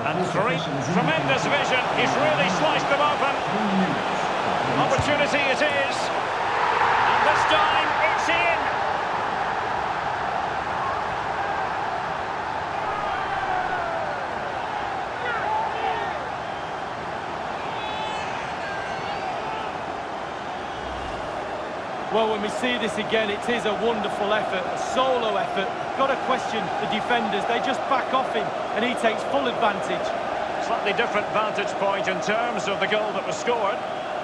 And three, tremendous vision. He's really sliced them open. Opportunity it is. And this time, it's in. Well, when we see this again, it is a wonderful effort, a solo effort. Got to question the defenders. They just back off him, and he takes full advantage. Slightly different vantage point in terms of the goal that was scored.